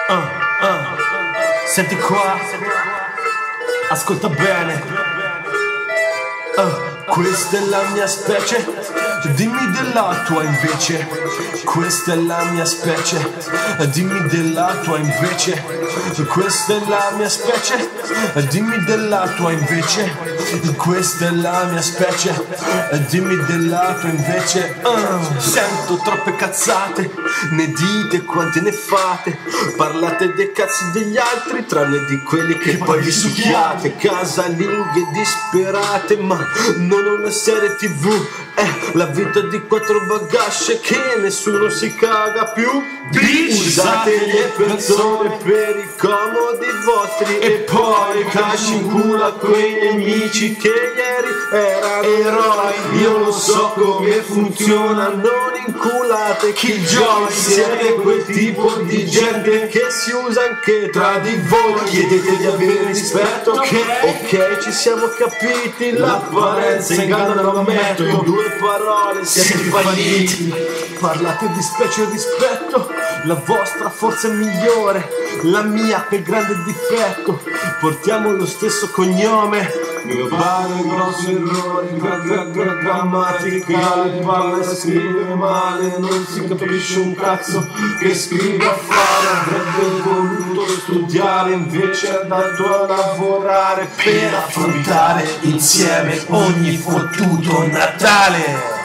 Senti qua, ascolta bene. Questa è la mia specie, dimmi della tua invece. Questa è la mia specie, dimmi della tua invece. Questa è la mia specie, dimmi della tua invece. Questa è la mia specie, dimmi della tua invece. Sento troppe cazzate, ne dite quante ne fate. Parlate dei cazzi degli altri, tranne di quelli che poi vi succhiate. Casalinghe disperate, ma non una serie TV, è la vita di quattro bagasce che nessuno si caga più. Usate le persone per i comodi vostri e poi casci in culo a quei nemici che ieri erano eroi. Io non so come funziona, non inculate Killjoy. Siete quel tipo di gente che si usa anche tra di voi. Chiedete di avere rispetto, ok, ci siamo capiti. L'apparenza inganna, lo ammetto. In due parole siete falliti. Parlate di specie e rispetto, la vostra forza è migliore, la mia che grande difetto. Portiamo lo stesso cognome. Mio padre grosso errore grammaticale, parla e scrive male, non si capisce un cazzo che scrive a fare. Avrebbe voluto studiare, invece è andato a lavorare per affrontare insieme ogni fottuto Natale.